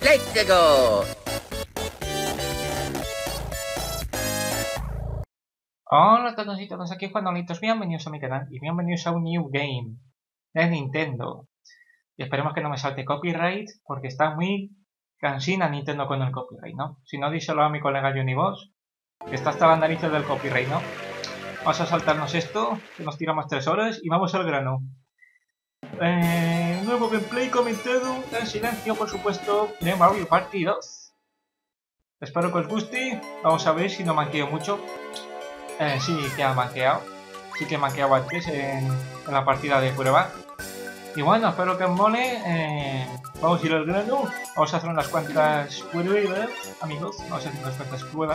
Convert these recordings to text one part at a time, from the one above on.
¡Let's go! Hola a todos y todas, aquí Juanolitos, bienvenidos a mi canal y bienvenidos a un new game de Nintendo. Y esperemos que no me salte copyright, porque está muy cansina Nintendo con el copyright, ¿no? Si no, díselo a mi colega Johnny Boss, que está hasta las narices del copyright, ¿no? Vamos a saltarnos esto, que nos tiramos 3 horas y vamos al grano. Nuevo gameplay comentado en silencio, por supuesto, de Mario Party 2. Espero que os guste, vamos a ver si no manqueo mucho. Sí que ha manqueado. Sí que he manqueado antes en la partida de prueba. Y bueno, espero que os mole. Vamos a ir al grano. Vamos a hacer unas cuantas pruebas, amigos. Vamos a hacer unas cuantas pruebas.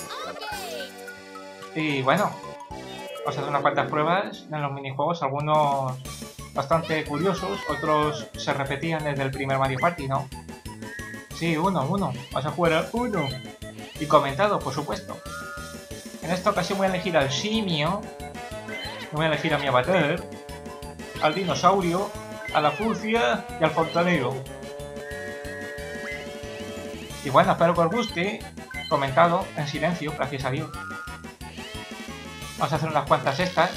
Y bueno, vamos a hacer unas cuantas pruebas en los minijuegos. Algunos bastante curiosos, otros se repetían desde el primer Mario Party, ¿no? Sí, uno. Vamos a jugar a uno. Y comentado, por supuesto. En esta ocasión voy a elegir al simio, voy a elegir a mi avatar, al dinosaurio, a la furcia y al fontanero. Y bueno, espero que os guste, comentado en silencio, gracias a Dios. Vamos a hacer unas cuantas estas.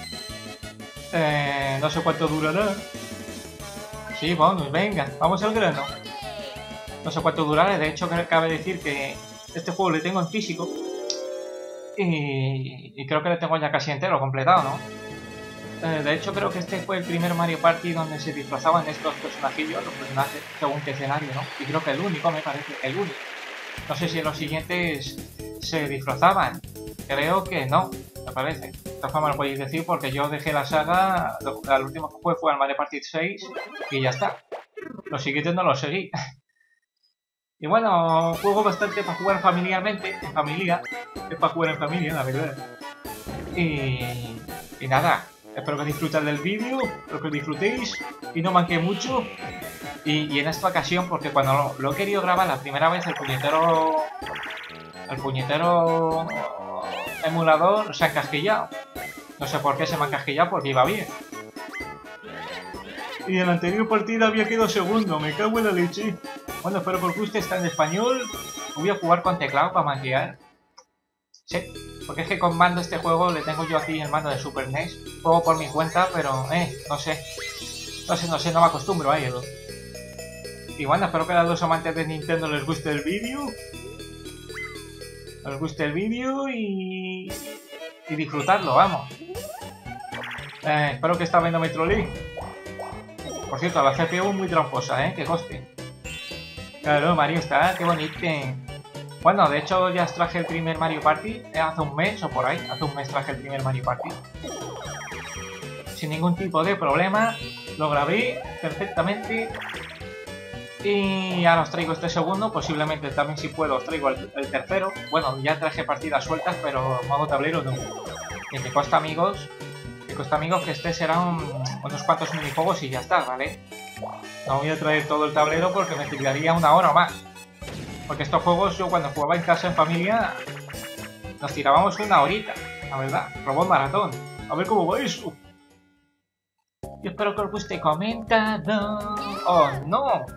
No sé cuánto durará. Sí, vamos, venga, vamos al grano. No sé cuánto durará, de hecho cabe decir que este juego le tengo en físico. Y creo que le tengo ya casi entero, completado, ¿no? De hecho, creo que este fue el primer Mario Party donde se disfrazaban estos personajillos, los personajes, según qué escenario, ¿no? Y creo que el único, me parece, el único. No sé si en los siguientes se disfrazaban. Creo que no, me parece. De esta forma lo podéis decir porque yo dejé la saga, el último que fue al Mario Party 6 y ya está. Los siguientes no los seguí. Y bueno, juego bastante para jugar familiarmente, en familia. Es para jugar en familia, la verdad. Y nada, espero que disfrutéis del vídeo, espero que disfrutéis y no manqué mucho. Y en esta ocasión, porque cuando lo he querido grabar la primera vez, el puñetero emulador se ha encasquillado. No sé por qué se me ha encasquillado, porque iba bien. Y en la anterior partida había quedado segundo, me cago en la leche. Bueno, espero que os guste, está en español. Voy a jugar con teclado para manquear. Sí, porque es que con mando este juego le tengo yo aquí el mando de Super NES. Juego por mi cuenta, pero no sé. No me acostumbro a ello. Y bueno, espero que a los amantes de Nintendo les guste el vídeo. Les guste el vídeo y disfrutarlo, vamos. Espero que esta vez no me trolee. Por cierto, la CPU muy tramposa, que coste. Claro, Mario está, qué bonito. Bueno, de hecho ya os traje el primer Mario Party, hace un mes o por ahí, hace un mes traje el primer Mario Party. Sin ningún tipo de problema, lo grabé perfectamente. Y ahora os traigo este segundo, posiblemente también si puedo os traigo el tercero. Bueno, ya traje partidas sueltas, pero modo tablero no. Y me cuesta amigos, que este serán unos cuantos minijuegos y ya está, ¿vale? No voy a traer todo el tablero porque me tiraría una hora o más. Porque estos juegos yo cuando jugaba en casa en familia nos tirábamos una horita, la verdad. Robot maratón. A ver cómo va eso. Yo espero que os guste comentado. ¡Oh, no!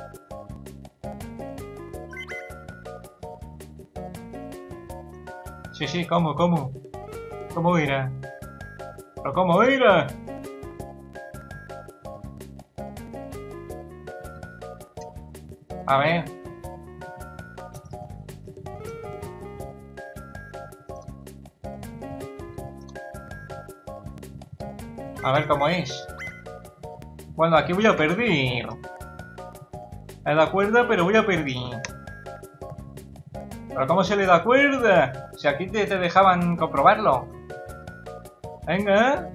Sí, ¿cómo? ¿Cómo irá? ¿Pero cómo irá? A ver. A ver cómo es. Bueno, aquí voy a perder. Le da cuerda, pero voy a perder. ¿Pero cómo se le da cuerda? Si aquí te dejaban comprobarlo. Venga.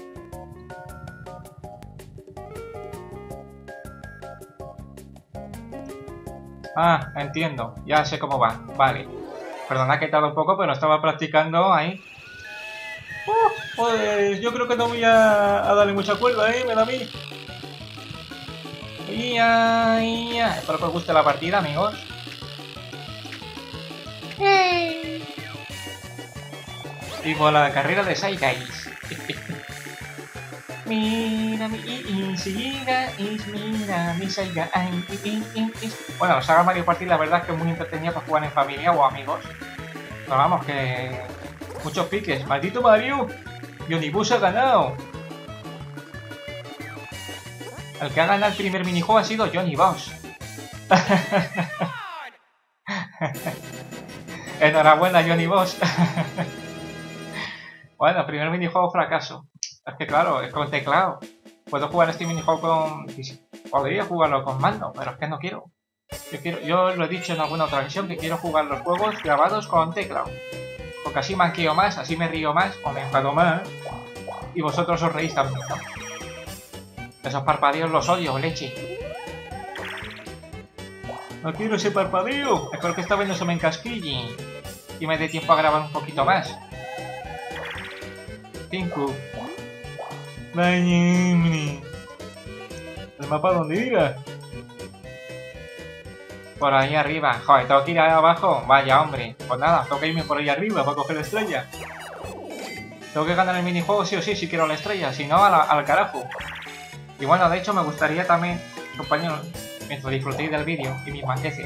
Ah, entiendo. Ya sé cómo va. Vale. Perdona que he tardado un poco, pero estaba practicando ahí. Pues yo creo que no voy a darle mucha cuerda, me da a mí. Espero que os guste la partida, amigos. Y con la carrera de Sai Guys. Bueno, la saga Mario Party la verdad es que es muy entretenida para jugar en familia o amigos. Pero vamos, que... muchos piques. ¡Maldito Mario! Johnny Bus ha ganado. El que ha ganado el primer minijuego ha sido Johnny Bus. Enhorabuena, Johnny Bus. Bueno, primer minijuego fracaso. Es que claro, es con teclado. Puedo jugar este minijuego con... podría jugarlo con mando, pero es que no quiero. Yo lo he dicho en alguna otra ocasión que quiero jugar los juegos grabados con teclado. Porque así manqueo más, así me río más o me enfado más. Y vosotros os reís también, ¿no? Esos parpadeos los odio, leche. No quiero ese parpadeo. Espero que esta vez no se me encasquille y me dé tiempo a grabar un poquito más. 5. ¿El mapa dónde iba? Por ahí arriba. Joder, tengo que ir ahí abajo. Vaya, hombre. Pues nada, tengo que irme por ahí arriba para coger la estrella. Tengo que ganar el minijuego sí o sí si quiero la estrella. Si no, al carajo. Y bueno, de hecho me gustaría también, compañeros, mientras disfrutéis del vídeo y mis manqueces.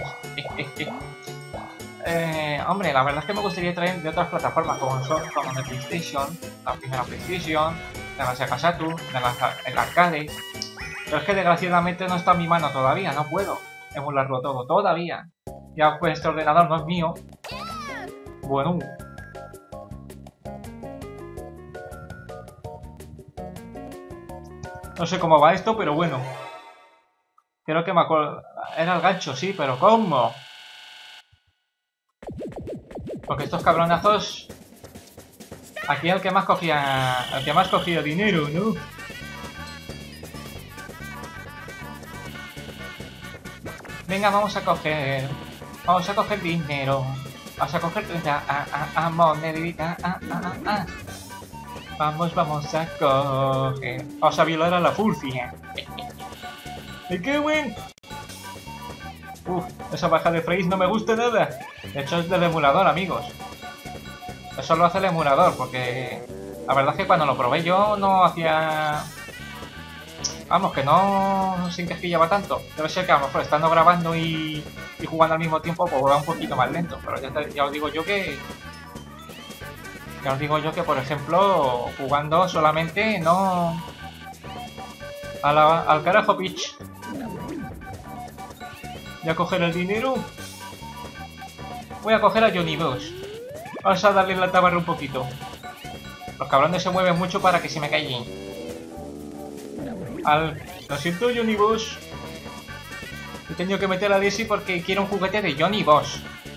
Hombre, la verdad es que me gustaría traer de otras plataformas como de PlayStation, la primera PlayStation, de la Sega Saturn, el arcade. Pero es que desgraciadamente no está en mi mano todavía, no puedo emularlo todo, todavía. Ya pues este ordenador no es mío. Bueno. No sé cómo va esto, pero bueno. Creo que me acuerdo. Era el gancho, sí, pero ¿cómo? Porque estos cabronazos... Aquí el que más cogía... El que más cogía dinero, ¿no? Venga, vamos a coger... Vamos a coger dinero. Vamos a coger 30 monedita. Vamos a coger... Vamos a violar a la Furcia. ¡Me cago en! Uf, esa baja de frames no me gusta nada. De hecho es del emulador, amigos. Eso lo hace el emulador, porque... La verdad es que cuando lo probé yo no hacía... Vamos, que no se encasquillaba tanto. Debe ser que a lo mejor estando grabando y jugando al mismo tiempo, pues va un poquito más lento. Pero ya os digo yo que... Ya os digo yo que, por ejemplo, jugando solamente no... Al carajo, pitch. Voy a coger el dinero. Voy a coger a Johnny Bus. Vamos a darle la tabarra un poquito. Los cabrones se mueven mucho para que se me caigan. Lo siento, Johnny Bus. He tenido que meter a Daisy porque quiero un juguete de Johnny Bus.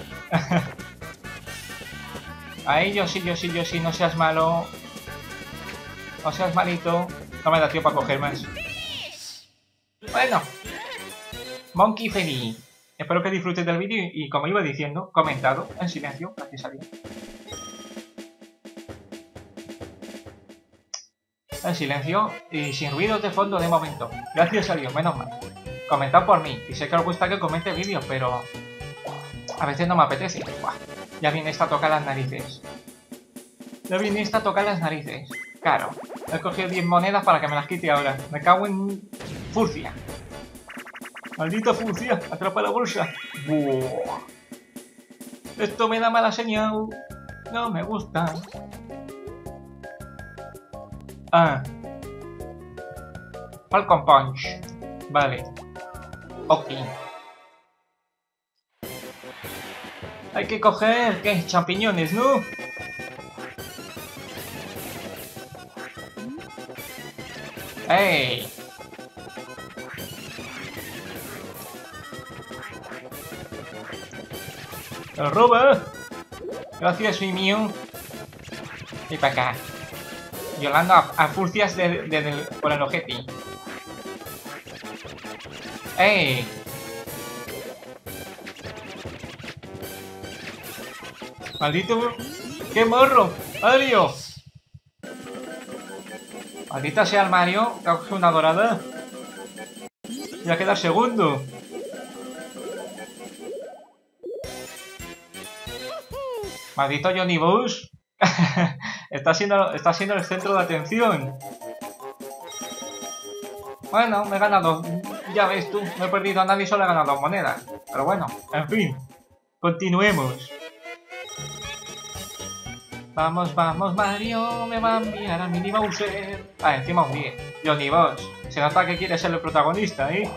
Ahí yo sí, no seas malo. No seas malito. No me da tiempo para coger más. Bueno. Monkey Feliz. Espero que disfrutes del vídeo y, como iba diciendo, comentado en silencio, gracias a Dios. En silencio y sin ruidos de fondo de momento. Gracias a Dios, menos mal. Comentad por mí. Y sé que os gusta que comente vídeos, pero... a veces no me apetece. Buah. Ya viene esta a tocar las narices. Ya viene esta a tocar las narices. Claro. He cogido 10 monedas para que me las quite ahora. Me cago en... Furcia. Maldita Furcia. Atrapa la bolsa. Buah. Esto me da mala señal. No me gusta. Ah. Falcon Punch. Vale. Ok. Hay que coger, ¿qué? Champiñones, ¿no? ¡Ey! ¡Lo roba! Gracias, mi mío. Y para acá. Violando a furcias por el ojete. ¡Ey! ¡Maldito! ¡Qué morro! ¡Mario! Maldita sea el Mario, que ha cogido una dorada. Y va a quedar segundo. Maldito Johnny Bus. está siendo el centro de atención. Bueno, me he ganado, ya ves tú, no he perdido a nadie, solo he ganado 2 monedas. Pero bueno, en fin, continuemos. Vamos, vamos, Mario, me va a enviar a Mini Bowser. Ah, encima un 10. Johnny Boss, se nota que quiere ser el protagonista, ¿eh?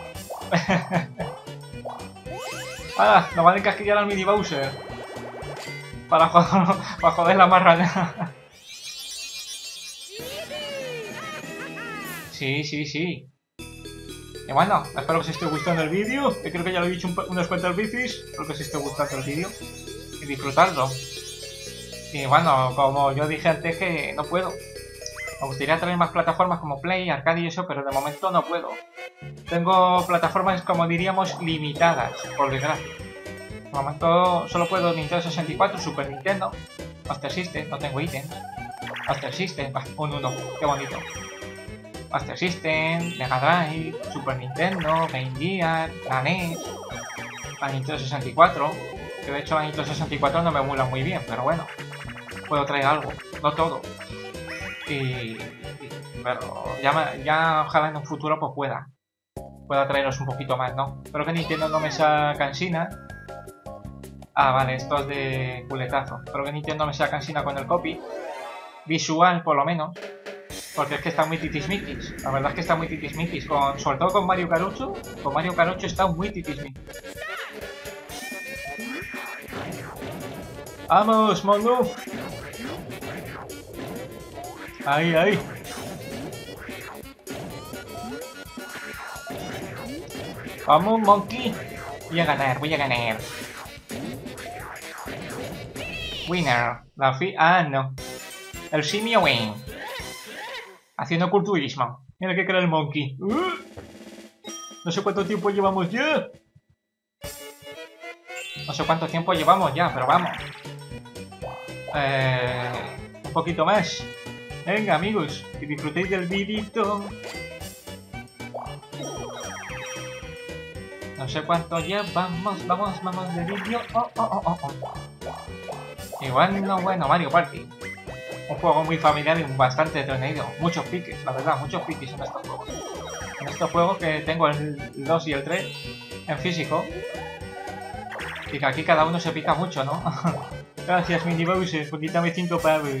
Ah, nos van a encasquillar al Mini Bowser. Para joder la marrana. Sí, sí, sí. Y bueno, espero que os esté gustando el vídeo. Yo creo que ya lo he dicho unas cuantas veces. Espero que os esté gustando el vídeo y disfrutarlo. Y bueno, como yo dije antes que no puedo. Me gustaría traer más plataformas como Play, Arcade y eso, pero de momento no puedo. Tengo plataformas, como diríamos, limitadas, por desgracia. De momento solo puedo Nintendo 64, Super Nintendo, Master System, no tengo ítems. Master System, un 1, qué bonito. Master System, Mega Drive, Super Nintendo, Game Gear, la NES, la Nintendo 64, que de hecho la Nintendo 64 no me emula muy bien, pero bueno, puedo traer algo, no todo. Pero ya ojalá en un futuro pues pueda traeros un poquito más, ¿no? Espero que Nintendo no me sea cansina. Ah, vale, esto es de culetazo. Espero que Nintendo me sea cansina con el copy. Visual, por lo menos. Porque es que está muy titismitis. La verdad es que está muy titismitis. Sobre todo con Mario Carucho. Con Mario Carucho está muy titismitis. ¡Vamos, Mono! Ahí, ahí. Vamos, Monkey. Voy a ganar, voy a ganar. Winner. Ah, no. El simio win. Haciendo culturismo. Mira que crea el Monkey. No sé cuánto tiempo llevamos ya. No sé cuánto tiempo llevamos ya, pero vamos. Un poquito más. Venga, amigos, que disfrutéis del videito. No sé cuánto llevamos. Vamos de vídeo. Igual no, bueno, Mario Party. Un juego muy familiar y bastante entretenido. Muchos piques, la verdad, muchos piques en estos juegos. En estos juegos que tengo el 2 y el 3 en físico. Y que aquí cada uno se pica mucho, ¿no? Gracias, Mini Bowser, por quitarme 5 pavos.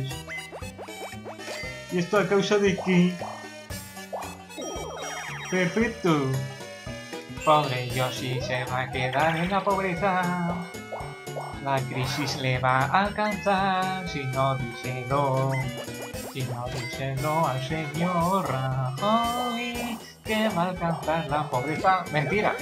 ¿Y esto a causa de qué? Perfecto. Pobre Yoshi se va a quedar en la pobreza. La crisis le va a alcanzar si no díselo al señor Rajoy, que va a alcanzar la pobreza. Mentira.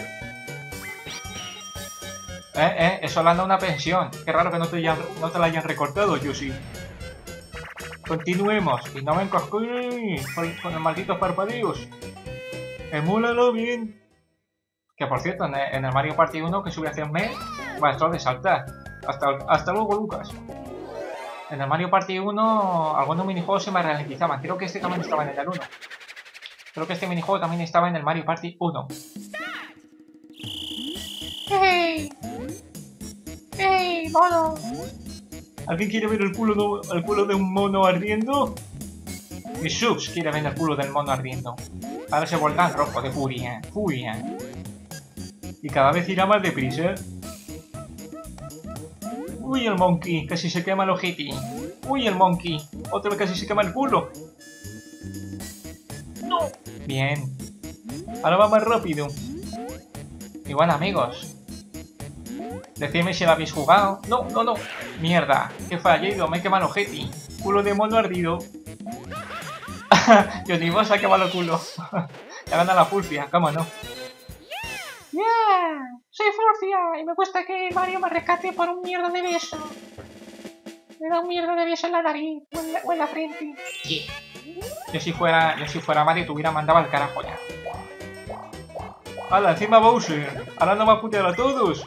Eso le anda una pensión. Qué raro que no te la hayan recortado, Yoshi. Continuemos. Y no me encasquéis con los malditos parpadeos. Emúlalo bien. Que por cierto, en el Mario Party 1 que subí hace un mes, va esto de saltar. Hasta luego, Lucas. En el Mario Party 1 algunos minijuegos se me ralentizaban. Creo que este también estaba en el 1. Creo que este minijuego también estaba en el Mario Party 1. ¡Hey! ¡Hey, mono! ¿Alguien quiere ver el culo de un mono ardiendo? Mi subs quiere ver el culo del mono ardiendo. Ahora se volverá rojo de furia. Y cada vez irá más deprisa. Uy, el Monkey, casi se quema el ojete. Uy, el Monkey, otra vez casi se quema el culo. No. Bien. Ahora va más rápido. Y bueno, amigos, decidme si lo habéis jugado. No. Mierda, que fallido, me he quemado el ojete. Culo de mono ardido. Johnny Boss ha quemado el culo. Ya gana la Furcia, cómo no. Yeah, soy Furcia y me cuesta que Mario me rescate por un mierda de beso. Me da un mierda de beso en la nariz o en la frente. Yeah. Yo si fuera Mario te hubiera mandado al carajo ya. ¡Hala, encima Bowser! ¡Ahora no va a putear a todos!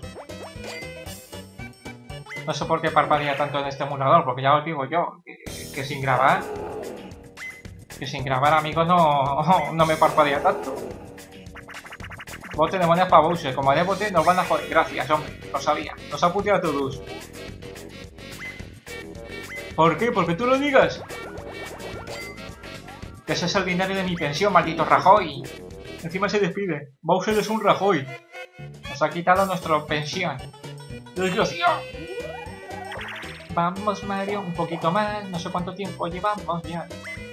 No sé por qué parpadea tanto en este emulador, porque ya os digo yo, que sin grabar... Que sin grabar, amigos, no me parpadea tanto. Bote de monedas para Bowser. Como haré bote, nos van a joder. Gracias, hombre. Lo sabía. Nos ha puteado a todos. ¿Por qué? ¿Porque tú lo digas? Que ese es el dinero de mi pensión, maldito Rajoy. Encima se despide. Bowser es un Rajoy. Nos ha quitado nuestra pensión. ¡Desgraciado! Vamos, Mario, un poquito más. No sé cuánto tiempo llevamos ya.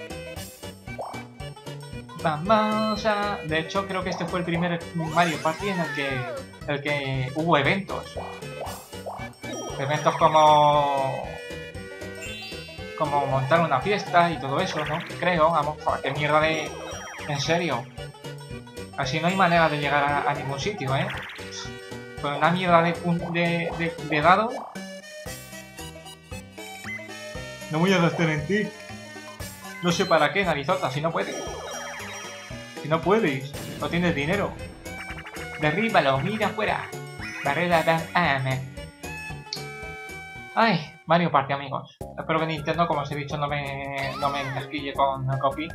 Vamos a... De hecho, creo que este fue el primer Mario Party en el que hubo eventos. Eventos como montar una fiesta y todo eso, ¿no? Creo, vamos, qué mierda de... En serio. Así no hay manera de llegar a ningún sitio, ¿eh? Con una mierda de dado. No voy a gastar en ti. No sé para qué, narizota, si no puedes. Si no puedes, no tienes dinero. Derríbalo, mira afuera. Barrera de... Ay, Mario Party, amigos. Espero que Nintendo, como os he dicho, no me encasquille con la copy.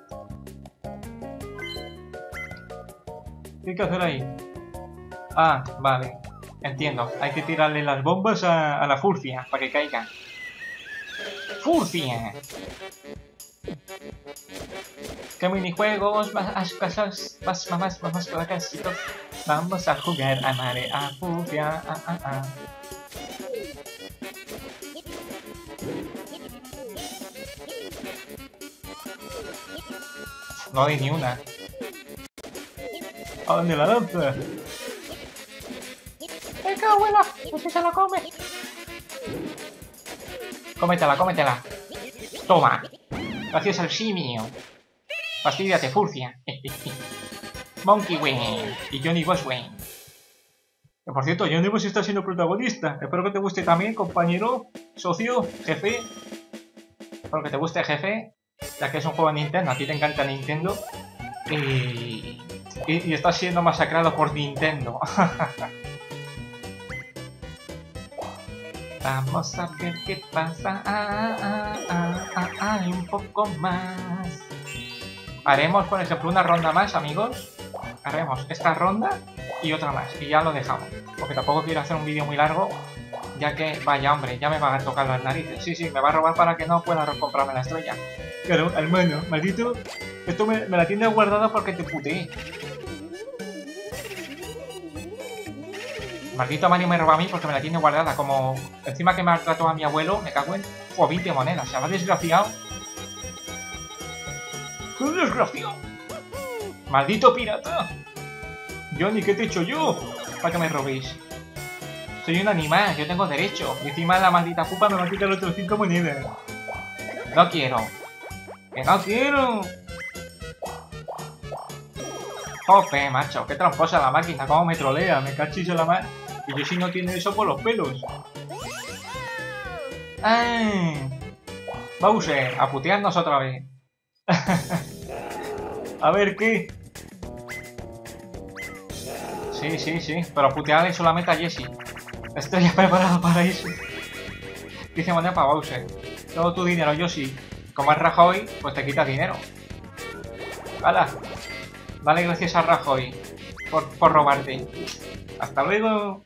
¿Qué hay que hacer ahí? Ah, vale. Entiendo. Hay que tirarle las bombas a la Furcia para que caiga. ¡Furcia! ¿Qué minijuegos? Más casitos. Vamos a jugar a Mare, a Furcia, No hay ni una. ¿A dónde la lanza? ¡Venga, abuela! ¡No se la come! Cómetela, cómetela. Toma. Gracias al simio. Fastídiate, Furcia. Monkey Wayne y Johnny Boss Wayne. Que por cierto, Johnny Boss está siendo protagonista. Espero que te guste también, compañero, socio, jefe. Espero que te guste, jefe. Ya que es un juego de Nintendo, a ti te encanta Nintendo. Y estás siendo masacrado por Nintendo. Vamos a ver qué pasa. Hay un poco más. Haremos, por ejemplo, una ronda más, amigos. Haremos esta ronda y otra más. Y ya lo dejamos. Porque tampoco quiero hacer un vídeo muy largo. Ya que, vaya hombre, ya me van a tocar las narices. Sí, me va a robar para que no pueda comprarme la estrella. Claro, hermano, maldito. Esto me la tiene guardada porque te puteé. Maldito Mario me roba a mí porque me la tiene guardada. Como encima que maltrató a mi abuelo, me cago en... 20 monedas, se ha desgraciado. ¡Qué desgraciado! ¡Maldito pirata! Johnny, ¿qué te he hecho yo? Para que me robéis. Soy un animal, yo tengo derecho. Y encima la maldita pupa me va a quitar los otros 5 monedas. No quiero. ¡Que no quiero! Jope, macho, qué tramposa la máquina, cómo me trolea, me cachis en la mano. Y yo si no tiene eso por los pelos. ¡Ay! Bowser, a putearnos otra vez. A ver, ¿qué? Sí, pero putearle solamente a Jessie. Estoy ya preparado para eso. 15 monedas para Bowser. Todo tu dinero, Yoshi. Como es Rajoy, pues te quita dinero. ¡Hala! Dale gracias a Rajoy por robarte. Hasta luego.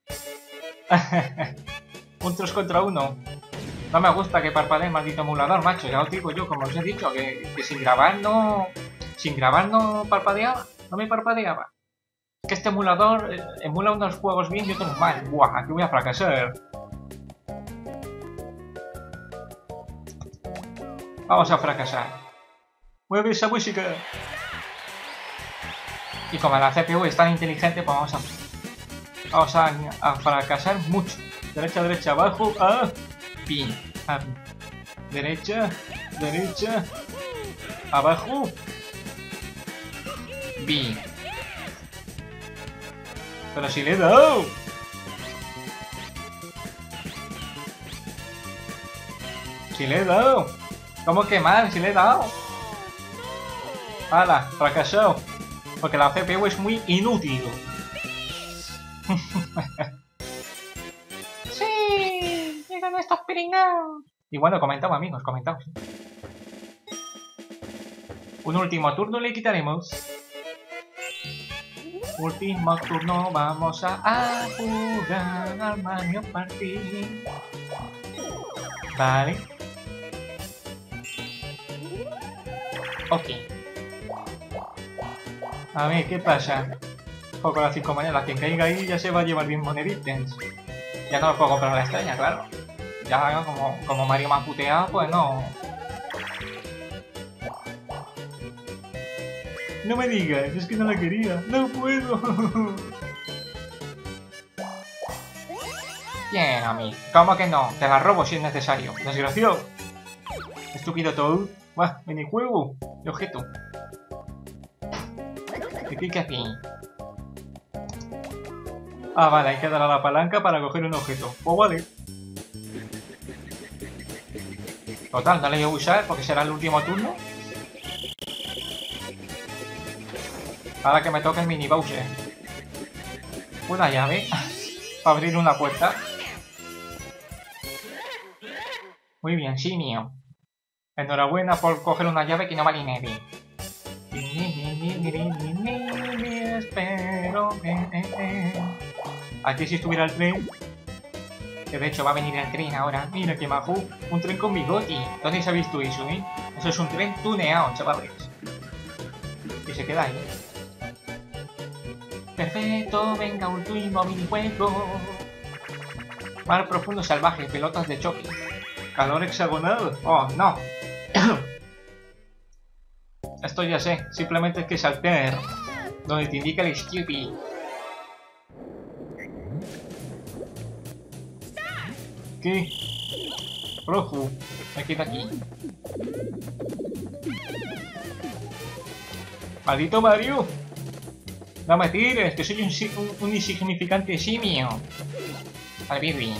Un 3 contra 1. No me gusta que parpadee el maldito emulador, macho. Ya os digo yo, como os he dicho, que sin grabar no... Sin grabar no parpadeaba. No me parpadeaba. Que este emulador emula unos juegos bien y otros mal. Buah, aquí voy a fracasar. Vamos a fracasar. Mueve esa música. Y como la CPU es tan inteligente, pues vamos a fracasar mucho. Derecha, derecha, abajo, pin. Derecha, derecha, abajo, B. Pero si le he dado. Si le he dado. ¿Cómo que mal? Si le he dado. ¡Hala! Fracasado. Porque la CPU es muy inútil. ¡Sí! ¡Llegan estos pringados! Y bueno, comentamos, amigos, comentamos. Un último turno le quitaremos. Último turno, vamos a jugar al Mario Party. Vale. Ok. A ver, ¿qué pasa? Juego con las 5 monedas. Quien caiga ahí ya se va a llevar 10 moneditas. Ya no lo puedo comprar la estrella, claro. Ya como Mario me ha puteado, pues no. No me digas, es que no la quería. ¡No puedo! Bien, a mí. ¿Cómo que no? Te la robo si es necesario. Desgraciado. Estúpido Toad. Buah, minijuego. De objeto. ¿Y qué aquí? Ah, vale, hay que dar a la palanca para coger un objeto. Pues vale. Total, no le voy a usar porque será el último turno. Ahora que me toque el mini Bowser. Una llave para abrir una puerta. Muy bien, simio. Enhorabuena por coger una llave que no vale nadie. Espero que... Aquí si estuviera el tren. Que de hecho va a venir el tren ahora. Mira que majo. Un tren con bigoti. ¿Dónde has visto eso, eh? Eso es un tren tuneado, chavales. Y se queda ahí. Perfecto, venga, último minijuego. Mar profundo salvaje, pelotas de choque. Calor hexagonal. Oh, no. Esto ya sé, simplemente es que saltear donde te indica el stupid. ¿Qué? Rojo, me quedo aquí. ¡Maldito Mario! No me tires, que soy un insignificante simio. Al Birri.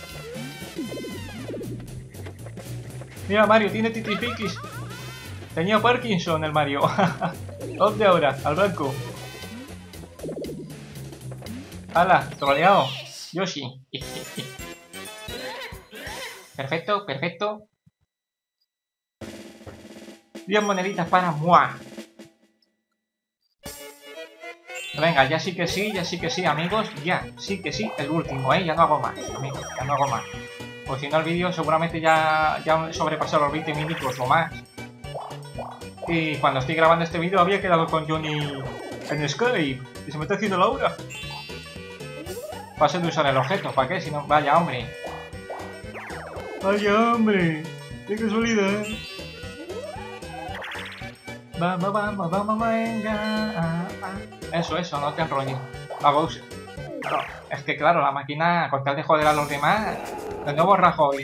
Mira, Mario, tiene titripiquis. Tenía Parkinson el Mario. ¿Dónde ahora? Al banco. ¡Hala! Troleado. Yoshi. Perfecto, perfecto. 10 moneditas para Mua. Venga, ya sí que sí, amigos. Ya, sí que sí, el último, ¿eh? Ya no hago más, amigos, ya no hago más. Pues si no, el vídeo seguramente ya sobrepasó los 20 minutos o más. Y cuando estoy grabando este vídeo había quedado con Johnny en Skype. Y se me está haciendo la hora. Paso de usar el objeto, ¿para qué? Si no, vaya hombre. Vaya hombre, qué casualidad. Vamos, venga. Eso, no te enrolles. A Bowser. Claro, es que claro, la máquina, con tal de joder a los demás, de nuevo Rajoy.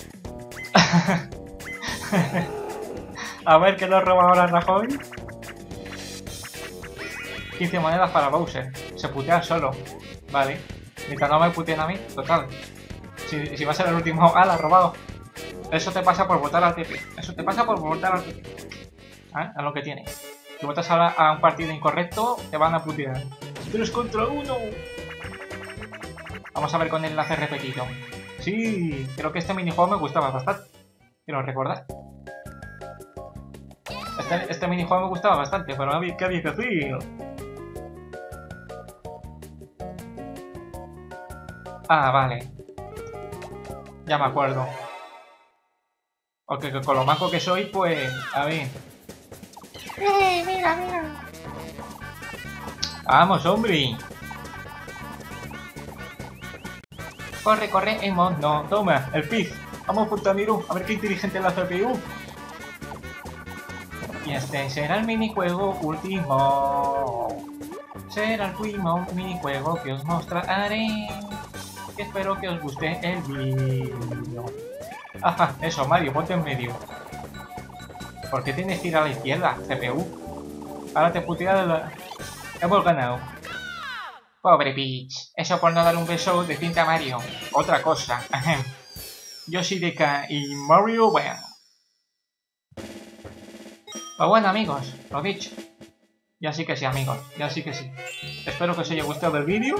A ver, ¿qué nos roba ahora Rajoy? 15 monedas para Bowser. Se putea solo. Vale. Mientras no me puteen a mí, total. Si va a ser el último... ¡Ah, la ha robado! Eso te pasa por votar al TP. Eso te pasa por votar al TP. ¿Ah? Es lo que tiene. Si votas a un partido incorrecto, te van a putear. 3 contra 1. Vamos a ver con el enlace repetido. Sí, creo que este minijuego me gustaba bastante. Quiero recordar. Este minijuego me gustaba bastante, pero ¿qué había que hacer? Ah, vale. Ya me acuerdo. Porque con lo maco que soy, pues... A ver... Mira. ¡Vamos, hombre! Corre, Emon. No, toma, el pig. Vamos, Puntamiro, a ver qué inteligente es la CPU. Y este será el minijuego último. Será el último minijuego que os mostraré. Que espero que os guste el vídeo. Ajá, eso, Mario, ponte en medio. ¿Por qué tienes que ir a la izquierda, CPU? Ahora te putea la... Hemos ganado. Pobre Peach. Eso por no dar un beso de cinta a Mario. Otra cosa. Ahem. Yoshi DK y Mario, bueno. Pues bueno, amigos, lo dicho. Ya sí que sí, amigos. Ya sí que sí. Espero que os haya gustado el vídeo.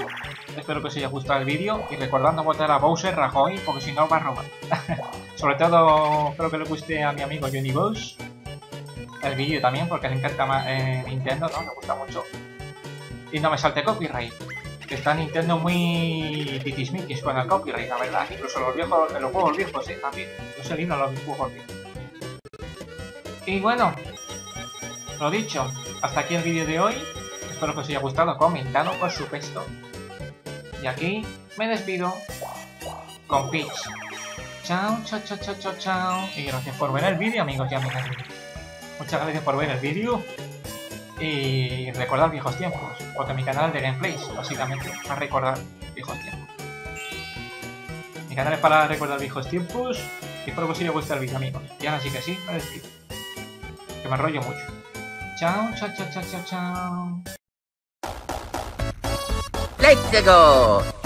Y recordando votar a Bowser Rajoy, porque si no va a robar. Sobre todo, espero que le guste a mi amigo Johnny Boss el vídeo también, porque le encanta Nintendo, ¿no? Me gusta mucho. Y no me salte copyright. Que está Nintendo muy titismiquis con el copyright, la verdad. Incluso los juegos viejos, también. No sé, no los juegos viejos. Y bueno, lo dicho. Hasta aquí el vídeo de hoy. Espero que os haya gustado, comentado, por supuesto. Y aquí me despido con Peach. Chao, chao, chao, chao, chao, chao. Y gracias por ver el vídeo, amigos y amigas. Muchas gracias por ver el vídeo. Y recordar viejos tiempos, porque mi canal de gameplays, básicamente, para recordar viejos tiempos. Mi canal es para recordar viejos tiempos. Y espero que os haya gustado el vídeo, amigos. Y ahora sí que sí, me despido. Que me enrollo mucho. Chao, chao, chao, chao, chao, chao. ¡Let's go!